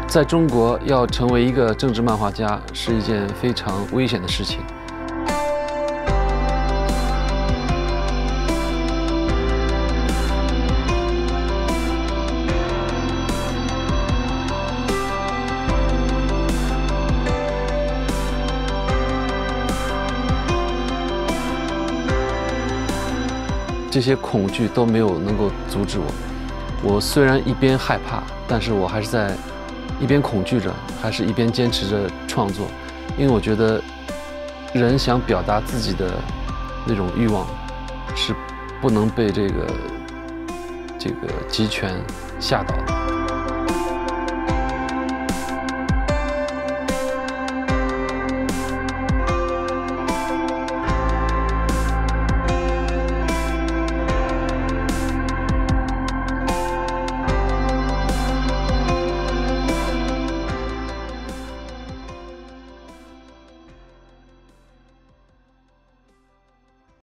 在中国，要成为一个政治漫画家是一件非常危险的事情。这些恐惧都没有能够阻止我。我虽然一边害怕，但是我还是在一边恐惧着，还是一边坚持着创作。因为我觉得，人想表达自己的那种欲望，是不能被这个集权吓倒的。